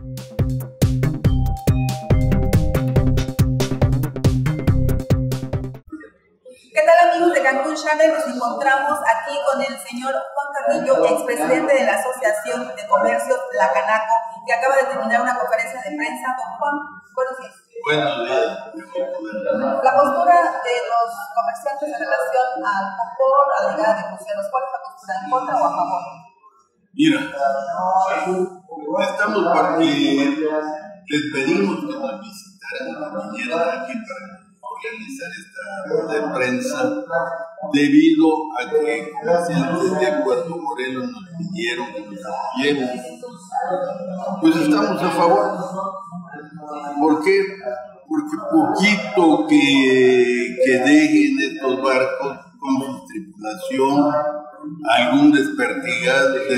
¿Qué tal, amigos de Cancún Channel? Nos encontramos aquí con el señor Juan Carrillo, expresidente de la Asociación de Comercios La Canaco, que acaba de terminar una conferencia de prensa. Don Juan, buenos días. Buenos días. La postura de los comerciantes en relación al confort, a la llegada de cruceros, ¿cuál es la postura? ¿En contra o a favor? Mira, estamos porque les pedimos que nos visitaran, que vinieran aquí para organizar esta rueda de prensa, debido a que comerciantes de Puerto Morelos nos pidieron que nos apoyemos. Pues estamos a favor. ¿Por qué? Porque poquito que dejen estos barcos con su tripulación, algún desperdigado de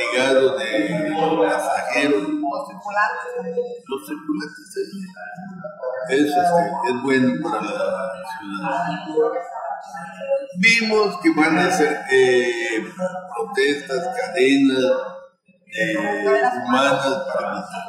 pasajeros. Los tripulantes es bueno para la ciudad. Vimos que van a hacer protestas, cadenas humanas para evitar.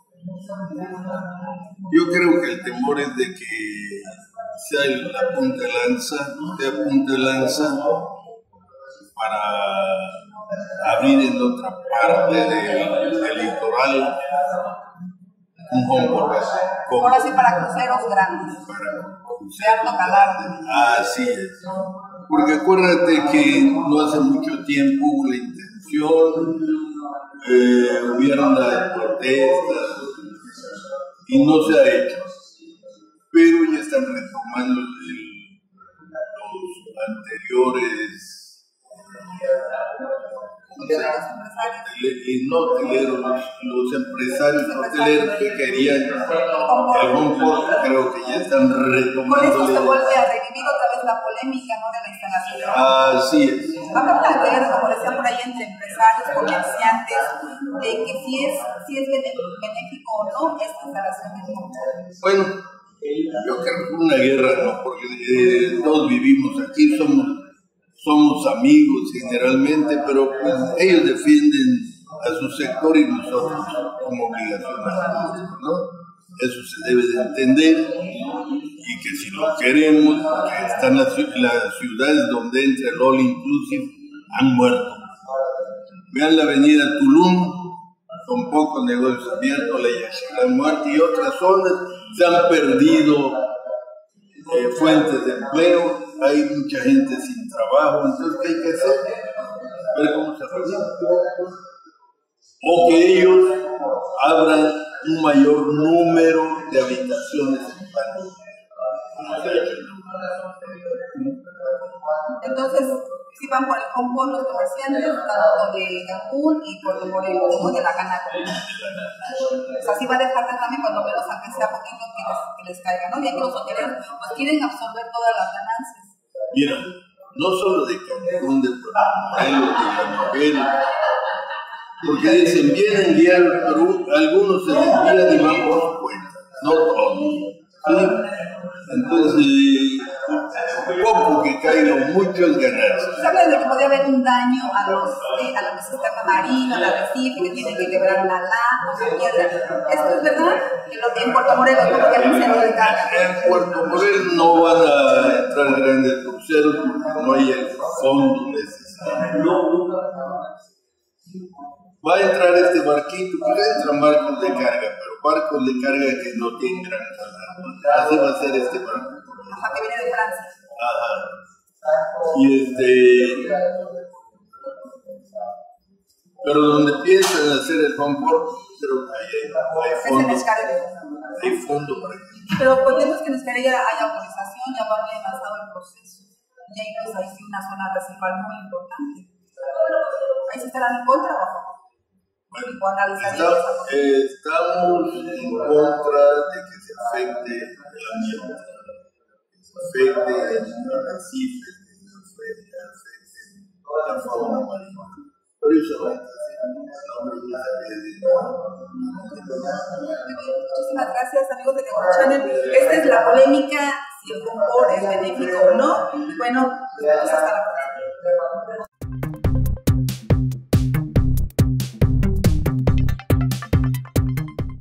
Yo creo que el temor es de que sea la punta de lanza para abrir en otra parte del litoral un home. Ahora sí, para cruceros grandes. De alto calado. Así es. Porque acuérdate que no hace mucho tiempo hubo la intención, hubieron las protestas y no se ha hecho. Pero ya están retomando los anteriores los empresarios hoteleros que querían el confort, creo que ya están retomando. Con esto se vuelve a revivir otra vez la polémica, ¿no?, de la instalación. Así es. Va a haber una guerra, como decían por ahí, entre empresarios, comerciantes, de que si es benéfico o no esta instalación. Bueno, yo creo que una guerra no, porque todos vivimos aquí, somos amigos generalmente, pero pues, ellos defienden a su sector y nosotros como obligación, ¿no? Eso se debe de entender, y que si lo queremos, porque están las ciudades donde entra el All Inclusive, han muerto. Vean la avenida Tulum, con pocos negocios abiertos, la Yaxchilán muerta, y otras zonas se han perdido fuentes de empleo, hay mucha gente sin trabajo. Entonces, ¿qué hay que hacer? Ver cómo se resuelve. O que ellos abran un mayor número de habitaciones en Panamá. Entonces, si van por el confort los comerciantes, tanto de Cancún y Puerto Morelos, como de La Canaco. O sea, sí va a dejar también, cuando menos, aunque sea poquito, que les caiga, ¿no? Ya que los hoteleros pues quieren absorber todas las ganancias. Mira, no solo de Cancún, de Puerto Morelos, de la novela, porque dicen, vienen guiar, pero algunos se desvían y van por su cuenta, no todos. ¿Sí? Entonces, poco que caiga, mucho es ganarse. Se habla de que podría haber un daño a los sistemas marinos, al arrecife, que tienen que quebrar una lana, una piedra. ¿Esto es verdad? En Puerto Morelos, como que hay un centro de carga. En Puerto Morelos no van a entrar grandes cruceros porque no hay el fondo necesario. Va a entrar este barquito, porque entran barcos de carga, pero barcos de carga que no tienen gran salario. Así va a ser este barco. Ajá, que viene de Francia. Ajá. Y pero donde piensan hacer el confort, creo que hay fondo. Hay fondo para eso. Pero podemos que en Escaré ya hay autorización, ya va muy avanzado el proceso. Y hay pues ahí sí una zona residual muy importante. ¿Ahí se estarán en contra o a favor? Bueno, estamos en contra de que se afecte el ambiente, que se afecte el arrecife, que se afecte la fauna marina. Pero eso va a estar Muchísimas gracias, amigos de Cancún Channel. Esta es la polémica, si el confort es benéfico o no. Y bueno, pues hasta la próxima.